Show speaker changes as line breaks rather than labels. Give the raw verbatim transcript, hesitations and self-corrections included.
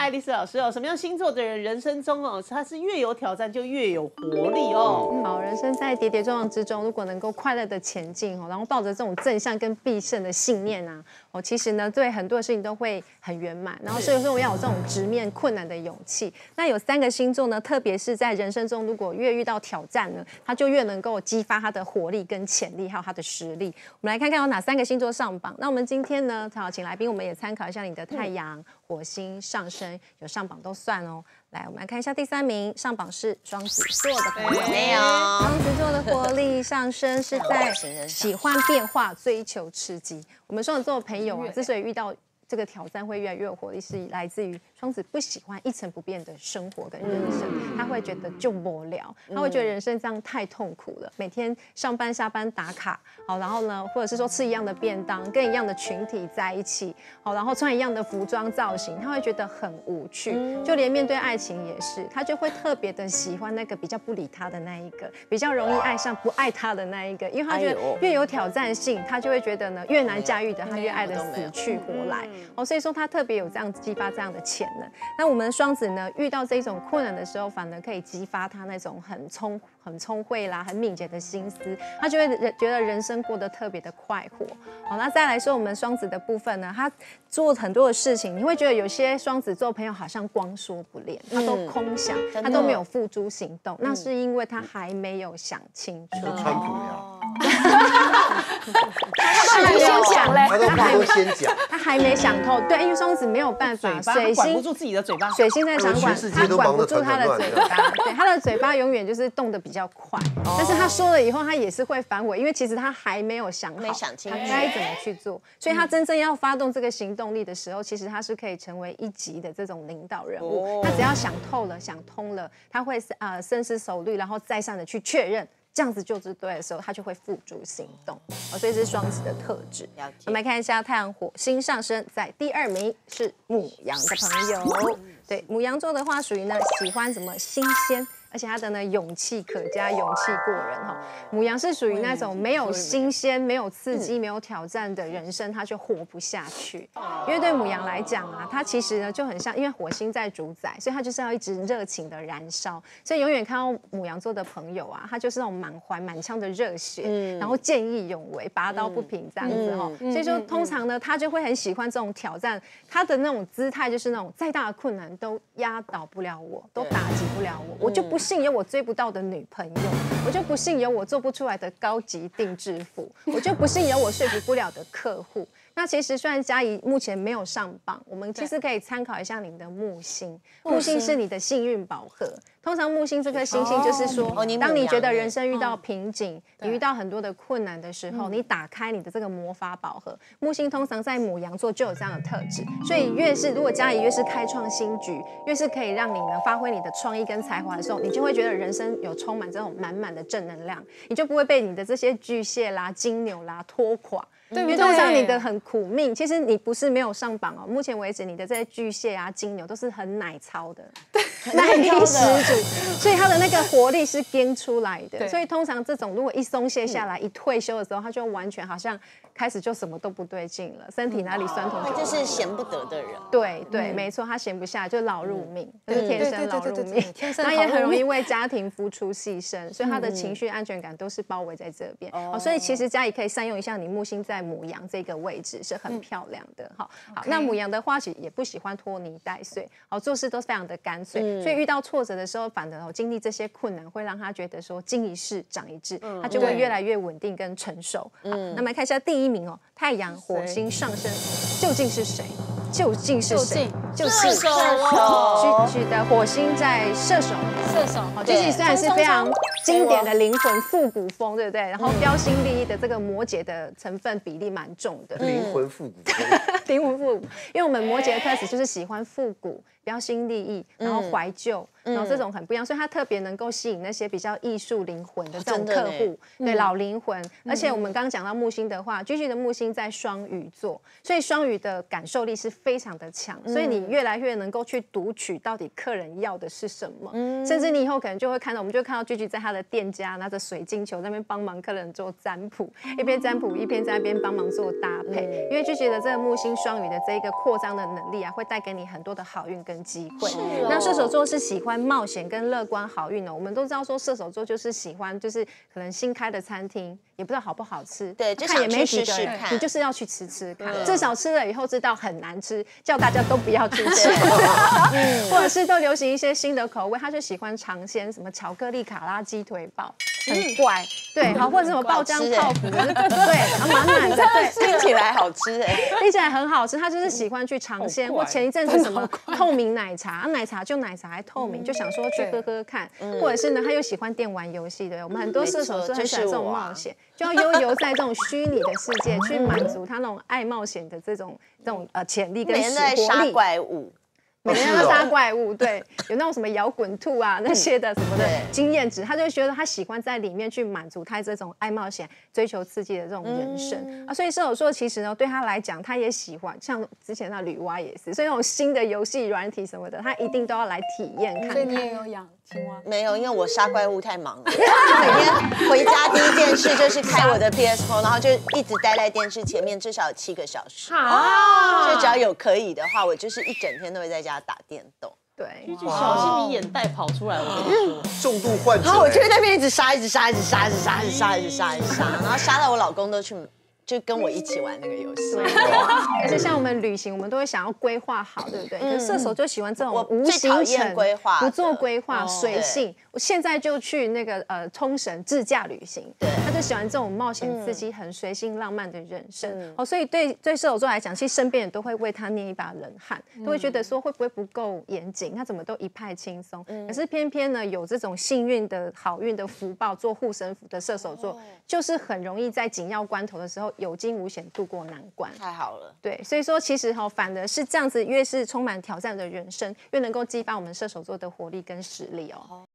爱丽丝老师哦，什么样星座的人人生中哦，他是越有挑战就越有活力哦。
好，人生在跌跌撞撞之中，如果能够快乐的前进哦，然后抱着这种正向跟必胜的信念啊，哦，其实呢，对很多事情都会很圆满。然后所以说，我要有这种直面困难的勇气。那有三个星座呢，特别是在人生中，如果越遇到挑战呢，他就越能够激发他的活力跟潜力，还有他的实力。我们来看看有哪三个星座上榜。那我们今天呢，好，请来宾我们也参考一下你的太阳、火星、上升有上榜都算哦。来，我们来看一下第三名，上榜是双子座的朋友，
没有。
双子座的活力上升是在喜欢变化、追求刺激。我们双子座的朋友啊，之所以遇到这个挑战会越来越有活力，是来自于双子不喜欢一成不变的生活跟人生，他会觉得就无聊，他会觉得人生这样太痛苦了，每天上班下班打卡，好，然后呢，或者是说吃一样的便当，跟一样的群体在一起，好，然后穿一样的服装造型，他会觉得很无趣，就连面对爱情也是，他就会特别的喜欢那个比较不理他的那一个，比较容易爱上不爱他的那一个，因为他觉得越有挑战性，他就会觉得呢越难驾驭的，他越爱的死去活来，哦，所以说他特别有这样激发这样的潜能。那我们双子呢，遇到这种困难的时候，反而可以激发他那种很聪、很聪慧啦、很敏捷的心思，他就会觉得人生过得特别的快活。好，那再来说我们双子的部分呢，他做很多的事情，你会觉得有些双子座朋友好像光说不练，他都空想，他都没有付诸行动，那是因为他还没有想清楚。
川普呀。
他还没有想嘞，
他都他都先讲，
他还没想透。对，因为双子没有办法，水星
管不住自己的嘴巴，
水星在掌管，他管不住他的嘴巴。对，他的嘴巴永远就是动得比较快，但是他说了以后，他也是会反悔，因为其实他还没有想好，
没想清楚
他该怎么去做。所以他真正要发动这个行动力的时候，其实他是可以成为一级的这种领导人物。他只要想透了、想通了，他会呃深思熟虑，然后再三的去确认。这样子就是对的时候，他就会付诸行动，哦，所以是双子的特质。我们来看一下太阳火星上升在第二名是牡羊的朋友，对，牡羊座的话属于呢喜欢什么新鲜。而且他的呢勇气可嘉，勇气过人哈。牡羊是属于那种没有新鲜、没有刺激、没有挑战的人生，他就活不下去。因为对牡羊来讲啊，他其实呢就很像，因为火星在主宰，所以他就是要一直热情的燃烧。所以永远看到牡羊座的朋友啊，他就是那种满怀满腔的热血，嗯、然后见义勇为、拔刀不平这样子哈。嗯、所以说，通常呢，他就会很喜欢这种挑战。他的那种姿态就是那种再大的困难都压倒不了我，都打击不了我，我就不。不信有我追不到的女朋友，我就不信有我做不出来的高级定制服，我就不信有我说服不了的客户。那其实虽然嘉怡目前没有上榜，我们其实可以参考一下你的木星，木星是你的幸运宝盒。通常木星这颗星星就是说，哦、当你觉得人生遇到瓶颈，嗯、你遇到很多的困难的时候，嗯、你打开你的这个魔法宝盒，木星通常在牡羊座就有这样的特质。所以越是如果嘉怡越是开创新局，越是可以让你呢发挥你的创意跟才华的时候，你就会觉得人生有充满这种满满的正能量，你就不会被你的这些巨蟹啦、金牛啦拖垮。因为通常你的很苦命，其实你不是没有上榜哦。目前为止，你的这些巨蟹啊、金牛都是很奶操的，耐力十足，所以他的那个活力是跟出来的。所以通常这种如果一松懈下来，一退休的时候，他就完全好像开始就什么都不对劲了，身体哪里酸痛就。
他就是闲不得的人。
对对，没错，他闲不下，就劳碌命，就是天生劳碌命，那也很容易为家庭付出牺牲，所以他的情绪安全感都是包围在这边。哦，所以其实嘉怡可以善用一下你木星在牡羊这个位置是很漂亮的。好，好，那牡羊的话其实也不喜欢拖泥带水，好，做事都非常的干脆，所以遇到挫折的时候，反而经历这些困难会让他觉得说经一事长一智，他就会越来越稳定跟成熟。好，那么来看一下第一名哦，太阳火星上升究竟是谁？究竟是谁？
就是射手。
居居的火星在射手，
射手。
好，居居虽然是非常经典的灵魂复古风，对不对？然后标新立异的这个摩羯的成分比例蛮重的。
灵魂复古风。
灵魂复古，因为我们摩羯的特质就是喜欢复古、标新立异，然后怀旧。然后这种很不一样，所以它特别能够吸引那些比较艺术灵魂的这种客户，对老灵魂。而且我们刚刚讲到木星的话，居居的木星在双鱼座，所以双鱼的感受力是非常的强，所以你越来越能够去读取到底客人要的是什么，甚至你以后可能就会看到，我们就会看到居居在他的店家拿着水晶球在那边帮忙客人做占卜，一边占卜一边在那边帮忙做搭配，因为居居的这个木星星双鱼的这个扩张的能力啊，会带给你很多的好运跟机会。
哦
那射手座是喜欢冒险跟乐观好运哦。我们都知道说射手座就是喜欢，就是可能新开的餐厅也不知道好不好吃，
对就
看也
想
没几个人，
去试试看
你就是要去吃吃看，至少吃了以后知道很难吃，叫大家都不要去吃。或者是都流行一些新的口味，他就喜欢尝鲜，什么巧克力卡拉鸡腿堡，很怪，对，好，或者什么爆浆泡芙，对，满满的，对，
听起来好吃哎，
听起来很好吃。他就是喜欢去尝鲜，或前一阵子什么透明奶茶，啊奶茶就奶茶还透明，就想说去喝喝看。或者是呢，他又喜欢电玩游戏的，我们很多射手座很喜欢这种冒险，就要悠游在这种虚拟的世界，去满足他那种爱冒险的这种这种呃潜力跟
每天都在
活
杀
力。
怪物。
每天都杀怪物，对，有那种什么摇滚兔啊那些的什么的经验值，他就觉得他喜欢在里面去满足他这种爱冒险、追求刺激的这种人生、啊。所以射手座其实呢，对他来讲，他也喜欢，像之前那女娲也是，所以那种新的游戏软体什么的，他一定都要来体验看看。
所以你也有养青蛙？
没有，因为我杀怪物太忙了，每天回家第一件事就是开我的 P S 四，然后就一直待在电视前面，至少七个小时。
啊，
所以只要有可以的话，我就是一整天都会在家打电动。
对，
就小心你眼袋跑出来，我跟你说。
重度患者、
然后我就会在那边一直杀，一直杀，一直杀，一直杀，一直杀，一直杀，一直杀，然后杀到我老公都去。就跟我一起玩那个游戏，
而且像我们旅行，我们都会想要规划好，对不对？可是射手就喜欢这种无
最讨
行程、
厌规划的
不做规划、
哦
随性。我现在就去那个呃冲绳自驾旅行，
对
他就喜欢这种冒险刺激、很随性浪漫的人生。哦，所以对对射手座来讲，其实身边人都会为他捏一把冷汗，都会觉得说会不会不够严谨，他怎么都一派轻松。可是偏偏呢，有这种幸运的好运的福报，做护身符的射手座，就是很容易在紧要关头的时候有惊无险。度过难关，
太好了。
对，所以说其实哈、哦，反而是这样子，越是充满挑战的人生，越能够激发我们射手座的活力跟实力哦。